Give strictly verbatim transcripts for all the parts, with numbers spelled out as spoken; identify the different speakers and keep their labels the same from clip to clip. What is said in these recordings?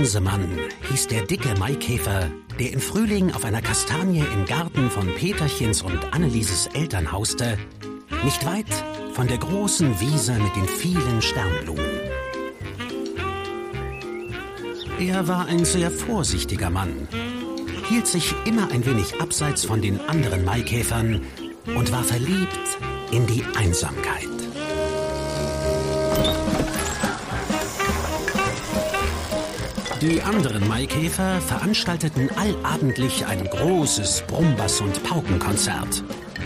Speaker 1: Sumsemann hieß der dicke Maikäfer, der im Frühling auf einer Kastanie im Garten von Peterchens und Annelieses Eltern hauste, nicht weit von der großen Wiese mit den vielen Sternblumen. Er war ein sehr vorsichtiger Mann, hielt sich immer ein wenig abseits von den anderen Maikäfern und war verliebt in die Einsamkeit. Die anderen Maikäfer veranstalteten allabendlich ein großes Brummbass- und Paukenkonzert.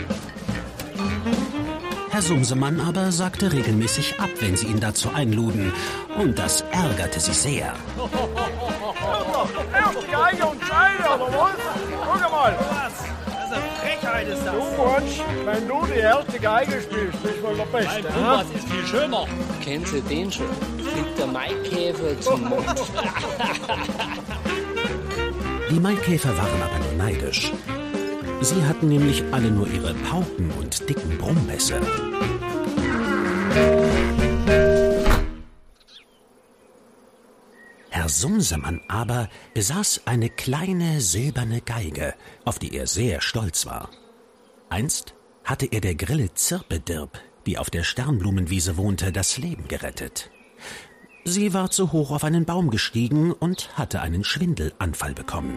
Speaker 1: Herr Sumsemann aber sagte regelmäßig ab, wenn sie ihn dazu einluden. Und das ärgerte sie sehr.
Speaker 2: Erst Geige und Scheide, aber was? Guck mal. Was? Das ist eine Frechheit, ist das. Du, Watsch, wenn du die erste Geige spielst, bist du wohl der Beste.
Speaker 3: Nein, was ist viel schöner. Kennen Sie den schon? Fliegt der Maikäfer zum Mond.
Speaker 1: Die Maikäfer waren aber nur neidisch. Sie hatten nämlich alle nur ihre Pauken und dicken Brummbässe. Herr Sumsemann aber besaß eine kleine silberne Geige, auf die er sehr stolz war. Einst hatte er der Grille Zirpedirp, die auf der Sternblumenwiese wohnte, das Leben gerettet. Sie war zu hoch auf einen Baum gestiegen und hatte einen Schwindelanfall bekommen.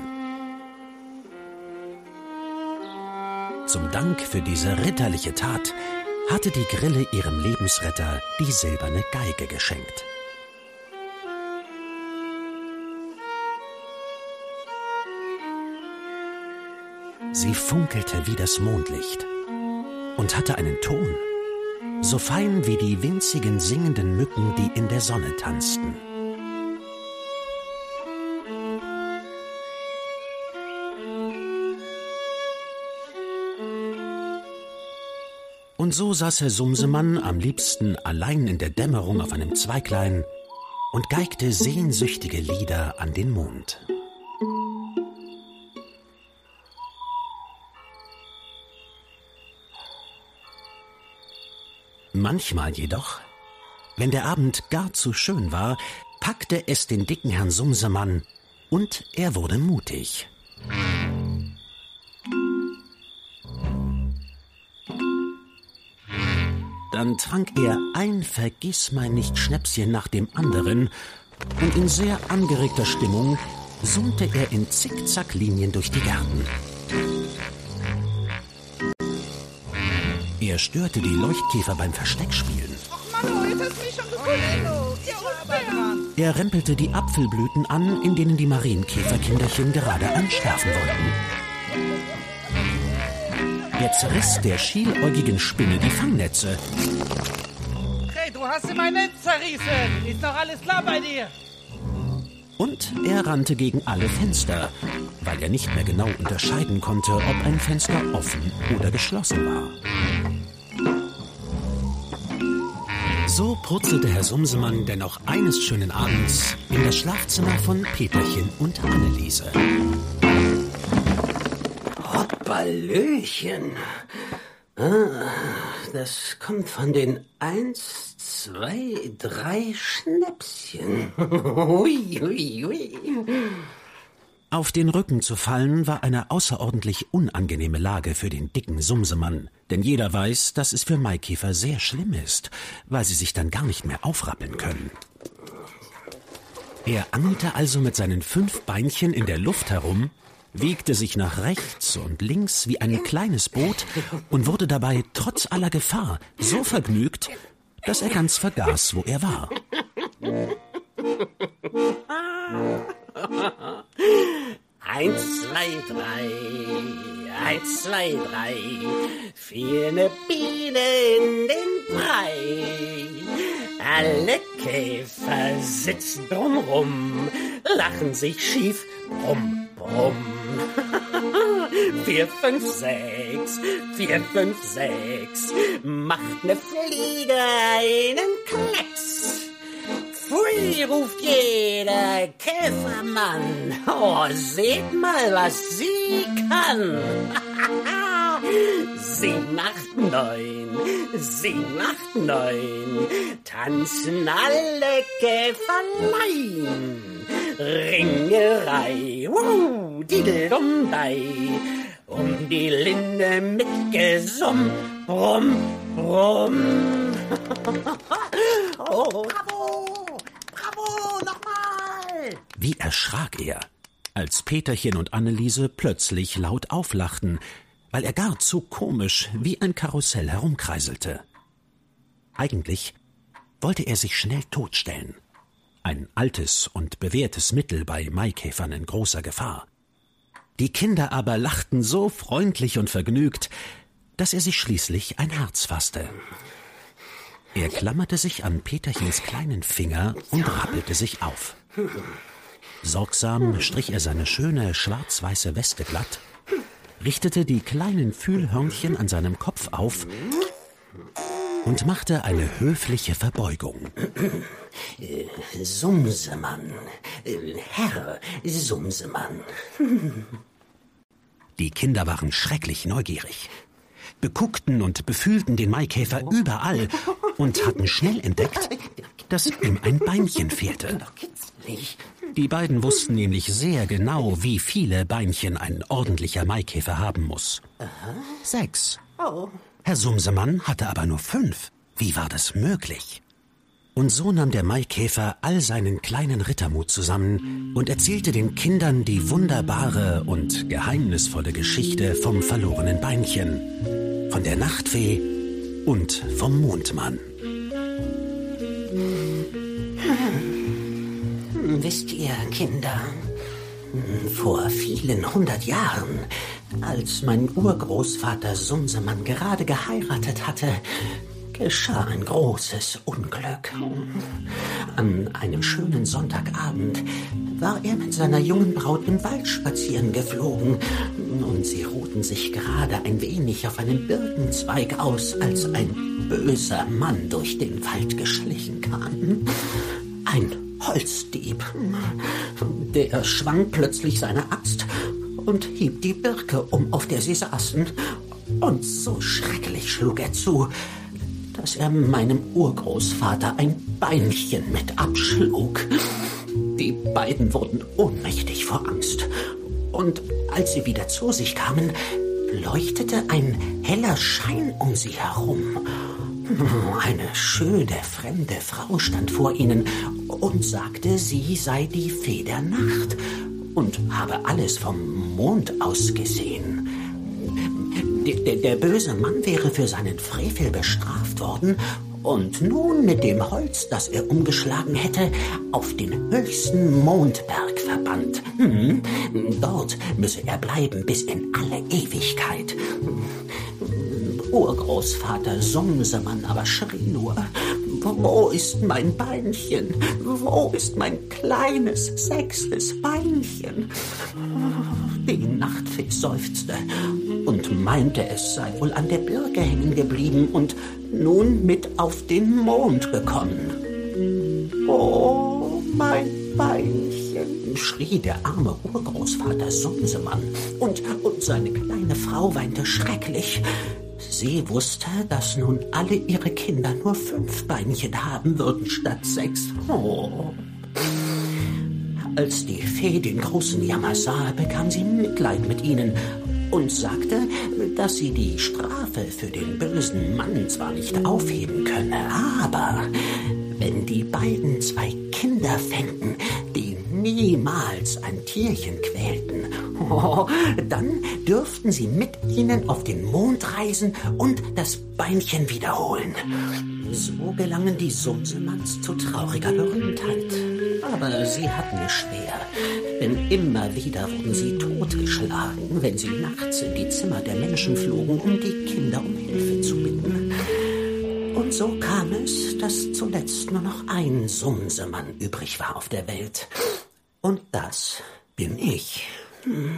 Speaker 1: Zum Dank für diese ritterliche Tat hatte die Grille ihrem Lebensretter die silberne Geige geschenkt. Sie funkelte wie das Mondlicht und hatte einen Ton, so fein wie die winzigen singenden Mücken, die in der Sonne tanzten. Und so saß Herr Sumsemann am liebsten allein in der Dämmerung auf einem Zweiglein und geigte sehnsüchtige Lieder an den Mond. Manchmal jedoch, wenn der Abend gar zu schön war, packte es den dicken Herrn Sumsemann und er wurde mutig. Dann trank er ein Vergissmeinnicht-Schnäpschen nach dem anderen und in sehr angeregter Stimmung summte er in Zickzacklinien durch die Gärten. Er störte die Leuchtkäfer beim Versteckspielen.
Speaker 4: Ach Mann, jetzt hast du mich schon gefunden.
Speaker 1: Er rempelte die Apfelblüten an, in denen die Marienkäferkinderchen gerade einschlafen wollten. Er zerriss der schieläugigen Spinne die Fangnetze.
Speaker 4: Hey, du hast dir mein Netz zerrissen. Ist doch alles klar bei dir?
Speaker 1: Und er rannte gegen alle Fenster, weil er nicht mehr genau unterscheiden konnte, ob ein Fenster offen oder geschlossen war. So purzelte Herr Sumsemann denn auch eines schönen Abends in das Schlafzimmer von Peterchen und Anneliese.
Speaker 5: Hoppalöchen. Ah, das kommt von den eins, zwei, drei Schnäpschen. Hui, hui, hui.
Speaker 1: Auf den Rücken zu fallen war eine außerordentlich unangenehme Lage für den dicken Sumsemann, denn jeder weiß, dass es für Maikäfer sehr schlimm ist, weil sie sich dann gar nicht mehr aufrappeln können. Er angelte also mit seinen fünf Beinchen in der Luft herum, wiegte sich nach rechts und links wie ein kleines Boot und wurde dabei trotz aller Gefahr so vergnügt, dass er ganz vergaß, wo er war.
Speaker 5: Eins, zwei, drei, eins, zwei, drei, fiel ne Biene in den Brei. Alle Käfer sitzen drumrum, lachen sich schief, brumm, brumm. Vier, fünf, sechs, vier, fünf, sechs, macht ne Fliege einen Klecks. Pfui, ruft jeder Käfermann, oh, seht mal, was sie kann. Sieben, acht, neun, sieben, acht, neun, tanzen alle Käferlein. Ringerei, wuh, dideldumdei, um die Linde mit Gesumm, brumm, brumm.
Speaker 6: Oh. Bravo, bravo, nochmal.
Speaker 1: Wie erschrak er, als Peterchen und Anneliese plötzlich laut auflachten, weil er gar zu komisch wie ein Karussell herumkreiselte. Eigentlich wollte er sich schnell totstellen. Ein altes und bewährtes Mittel bei Maikäfern in großer Gefahr. Die Kinder aber lachten so freundlich und vergnügt, dass er sich schließlich ein Herz fasste. Er klammerte sich an Peterchens kleinen Finger und rappelte sich auf. Sorgsam strich er seine schöne schwarz-weiße Weste glatt, richtete die kleinen Fühlhörnchen an seinem Kopf auf und machte eine höfliche Verbeugung.
Speaker 5: Äh, Sumsemann, äh, Herr Sumsemann.
Speaker 1: Die Kinder waren schrecklich neugierig, beguckten und befühlten den Maikäfer überall und hatten schnell entdeckt, dass ihm ein Beinchen fehlte. Die beiden wussten nämlich sehr genau, wie viele Beinchen ein ordentlicher Maikäfer haben muss. Sechs. Herr Sumsemann hatte aber nur fünf. Wie war das möglich? Und so nahm der Maikäfer all seinen kleinen Rittermut zusammen und erzählte den Kindern die wunderbare und geheimnisvolle Geschichte vom verlorenen Beinchen, von der Nachtfee und vom Mondmann.
Speaker 5: Wisst ihr, Kinder, vor vielen hundert Jahren, als mein Urgroßvater Sumsemann gerade geheiratet hatte, geschah ein großes Unglück. An einem schönen Sonntagabend war er mit seiner jungen Braut im Wald spazieren geflogen und sie ruhten sich gerade ein wenig auf einem Birkenzweig aus, als ein böser Mann durch den Wald geschlichen kam. Ein Holzdieb. Der schwang plötzlich seine Axt und hieb die Birke um, auf der sie saßen. Und so schrecklich schlug er zu, dass er meinem Urgroßvater ein Beinchen mit abschlug. Die beiden wurden ohnmächtig vor Angst. Und als sie wieder zu sich kamen, leuchtete ein heller Schein um sie herum. Eine schöne, fremde Frau stand vor ihnen und sagte, sie sei die Fee der Nacht und habe alles vom Mond aus gesehen. Der, der, der böse Mann wäre für seinen Frevel bestraft worden und nun mit dem Holz, das er umgeschlagen hätte, auf den höchsten Mondberg verbannt. Hm, dort müsse er bleiben bis in alle Ewigkeit. Urgroßvater Sumsemann aber schrie nur, wo ist mein Beinchen? Wo ist mein kleines, sechstes Beinchen? Die Nachtfee seufzte und meinte, es sei wohl an der Birke hängen geblieben und nun mit auf den Mond gekommen. Oh, mein Beinchen, schrie der arme Urgroßvater Sumsemann und, und seine kleine Frau weinte schrecklich. Sie wusste, dass nun alle ihre Kinder nur fünf Beinchen haben würden statt sechs. Oh. Als die Fee den großen Jammer sah, bekam sie Mitleid mit ihnen und sagte, dass sie die Strafe für den bösen Mann zwar nicht aufheben könne, aber wenn die beiden zwei Kinder fänden, die niemals ein Tierchen quälten, oh, dann dürften sie mit ihnen auf den Mond reisen und das Beinchen wiederholen. So gelangen die Sumsemanns zu trauriger Berühmtheit. Aber sie hatten es schwer, denn immer wieder wurden sie totgeschlagen, wenn sie nachts in die Zimmer der Menschen flogen, um die Kinder um Hilfe zu bitten. Und so kam es, dass zuletzt nur noch ein Sumsemann übrig war auf der Welt. Und das bin ich. Hm.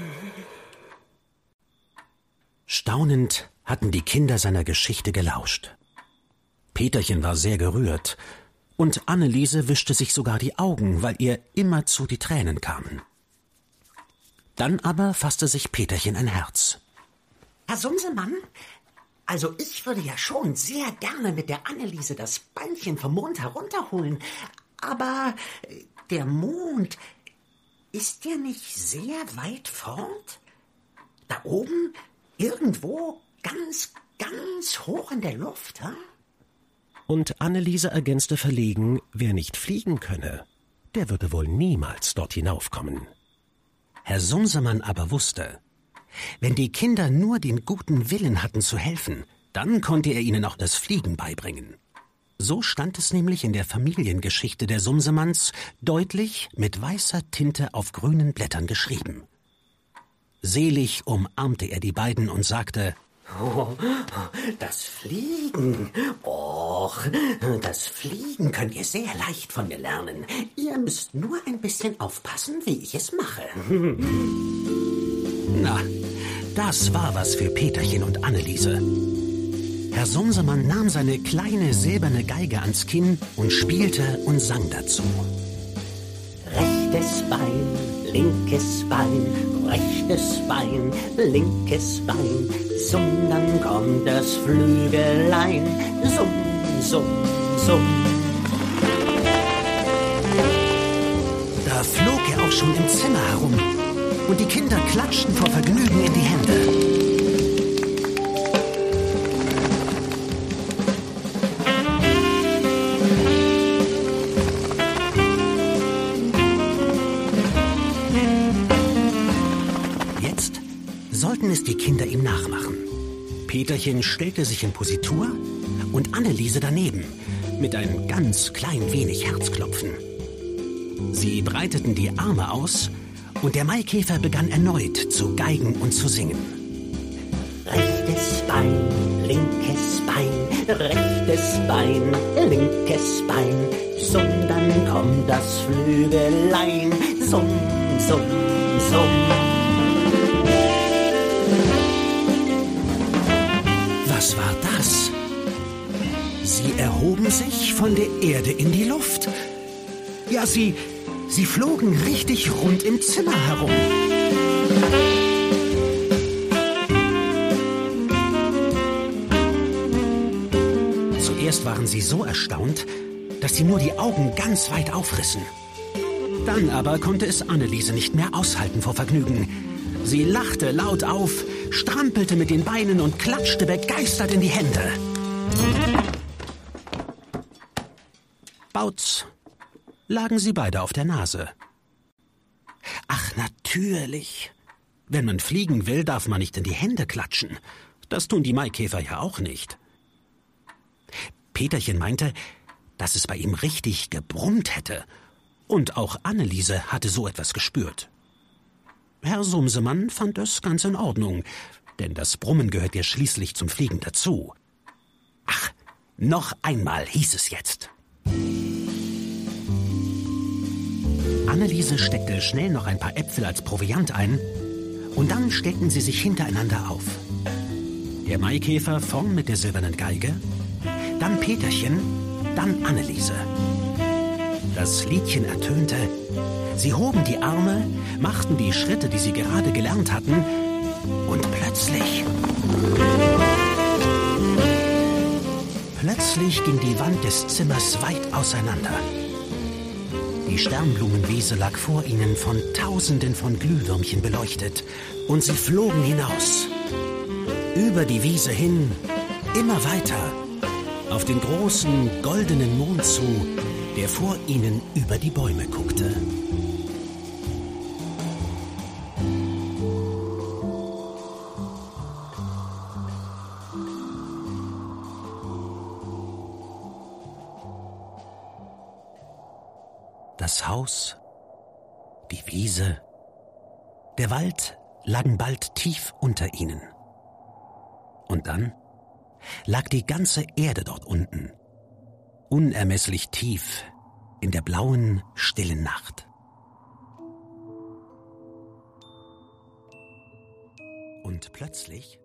Speaker 1: Staunend hatten die Kinder seiner Geschichte gelauscht. Peterchen war sehr gerührt, und Anneliese wischte sich sogar die Augen, weil ihr immerzu die Tränen kamen. Dann aber fasste sich Peterchen ein Herz.
Speaker 6: Herr Sumsemann, also ich würde ja schon sehr gerne mit der Anneliese das Beinchen vom Mond herunterholen, aber der Mond, ist der nicht sehr weit fort? Da oben, irgendwo, ganz, ganz hoch in der Luft, ha?
Speaker 1: Und Anneliese ergänzte verlegen, wer nicht fliegen könne, der würde wohl niemals dort hinaufkommen. Herr Sumsemann aber wusste, wenn die Kinder nur den guten Willen hatten zu helfen, dann konnte er ihnen auch das Fliegen beibringen. So stand es nämlich in der Familiengeschichte der Sumsemanns deutlich mit weißer Tinte auf grünen Blättern geschrieben. Selig umarmte er die beiden und sagte:
Speaker 6: Oh, das Fliegen, och, das Fliegen könnt ihr sehr leicht von mir lernen. Ihr müsst nur ein bisschen aufpassen, wie ich es mache.
Speaker 1: Na, das war was für Peterchen und Anneliese. Herr Sumsemann nahm seine kleine silberne Geige ans Kinn und spielte und sang dazu.
Speaker 5: Rechtes Bein, linkes Bein, rechtes Bein, linkes Bein, summ, dann kommt das Flügelein, summ, summ, summ.
Speaker 1: Da flog er auch schon im Zimmer herum und die Kinder klatschten vor Vergnügen in die Hände. Sollten es die Kinder ihm nachmachen. Peterchen stellte sich in Positur und Anneliese daneben, mit ein ganz klein wenig Herzklopfen. Sie breiteten die Arme aus und der Maikäfer begann erneut zu geigen und zu singen.
Speaker 5: Rechtes Bein, linkes Bein, rechtes Bein, linkes Bein, summ, dann kommt das Flügelein, summ, summ, summ.
Speaker 1: Was war das? Sie erhoben sich von der Erde in die Luft. Ja, sie, sie flogen richtig rund im Zimmer herum. Zuerst waren sie so erstaunt, dass sie nur die Augen ganz weit aufrissen. Dann aber konnte es Anneliese nicht mehr aushalten vor Vergnügen. Sie lachte laut auf, strampelte mit den Beinen und klatschte begeistert in die Hände. Bautz lagen sie beide auf der Nase. Ach, natürlich. Wenn man fliegen will, darf man nicht in die Hände klatschen. Das tun die Maikäfer ja auch nicht. Peterchen meinte, dass es bei ihm richtig gebrummt hätte. Und auch Anneliese hatte so etwas gespürt. Herr Sumsemann fand es ganz in Ordnung, denn das Brummen gehört ja schließlich zum Fliegen dazu. Ach, noch einmal hieß es jetzt. Anneliese steckte schnell noch ein paar Äpfel als Proviant ein und dann stellten sie sich hintereinander auf. Der Maikäfer vorn mit der silbernen Geige, dann Peterchen, dann Anneliese. Das Liedchen ertönte, sie hoben die Arme, machten die Schritte, die sie gerade gelernt hatten, und plötzlich... Plötzlich ging die Wand des Zimmers weit auseinander. Die Sternblumenwiese lag vor ihnen von Tausenden von Glühwürmchen beleuchtet, und sie flogen hinaus. Über die Wiese hin, immer weiter, auf den großen, goldenen Mond zu, der vor ihnen über die Bäume guckte. Das Haus, die Wiese, der Wald lagen bald tief unter ihnen. Und dann lag die ganze Erde dort unten, unermesslich tief in der blauen, stillen Nacht. Und plötzlich